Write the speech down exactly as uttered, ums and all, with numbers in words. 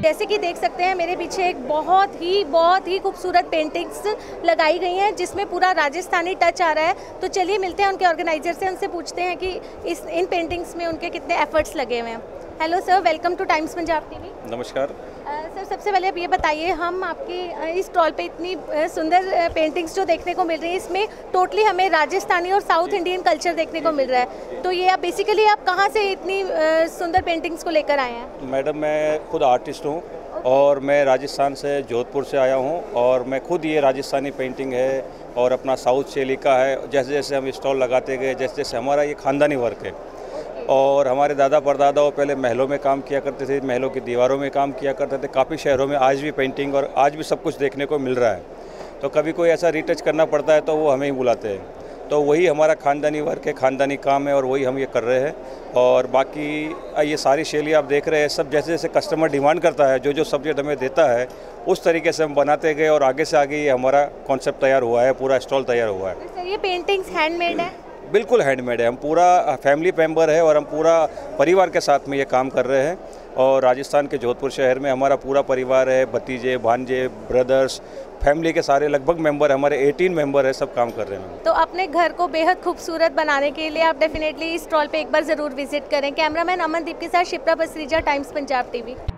जैसे कि देख सकते हैं मेरे पीछे एक बहुत ही बहुत ही खूबसूरत पेंटिंग्स लगाई गई हैं जिसमें पूरा राजस्थानी टच आ रहा है। तो चलिए मिलते हैं उनके ऑर्गेनाइजर से, उनसे पूछते हैं कि इस इन पेंटिंग्स में उनके कितने एफर्ट्स लगे हुए हैं। Hello sir, welcome to Times Punjab TV. नमस्कार सर, सबसे पहले आप ये बताइए, हम आपकी इस स्टॉल पे इतनी सुंदर पेंटिंग्स जो देखने को मिल रही है, इसमें टोटली हमें राजस्थानी और साउथ इंडियन कल्चर देखने को मिल रहा है। तो ये आप बेसिकली आप कहाँ से इतनी सुंदर पेंटिंग्स को लेकर आए हैं? मैडम, मैं खुद आर्टिस्ट हूँ और मैं राजस्थान से जोधपुर से आया हूँ और मैं खुद ये राजस्थानी पेंटिंग है और अपना साउथ शैली का है। जैसे जैसे हम स्टॉल लगाते गए, जैसे जैसे हमारा ये खानदानी वर्क है और हमारे दादा परदादा पहले महलों में काम किया करते थे, महलों की दीवारों में काम किया करते थे। काफ़ी शहरों में आज भी पेंटिंग और आज भी सब कुछ देखने को मिल रहा है। तो कभी कोई ऐसा रिटच करना पड़ता है तो वो हमें ही बुलाते हैं। तो वही हमारा खानदानी वर्क है, खानदानी काम है और वही हम ये कर रहे हैं। और बाकी ये सारी शैली आप देख रहे हैं, सब जैसे जैसे कस्टमर डिमांड करता है, जो जो सब्जेक्ट हमें देता है उस तरीके से हम बनाते गए और आगे से आगे ये हमारा कॉन्सेप्ट तैयार हुआ है, पूरा स्टॉल तैयार हुआ है। सर, ये पेंटिंग्स हैंडमेड है? बिल्कुल हैंडमेड है। हम पूरा फैमिली मेंबर है और हम पूरा परिवार के साथ में ये काम कर रहे हैं। और राजस्थान के जोधपुर शहर में हमारा पूरा परिवार है, भतीजे भांजे ब्रदर्स, फैमिली के सारे लगभग मेंबर हमारे अठारह मेंबर है, सब काम कर रहे हैं। तो अपने घर को बेहद खूबसूरत बनाने के लिए आप डेफिनेटली इस स्टॉल पे एक बार ज़रूर विजिट करें। कैमरामैन अमनदीप के साथ शिप्रा बसरीजा, टाइम्स पंजाब टीवी।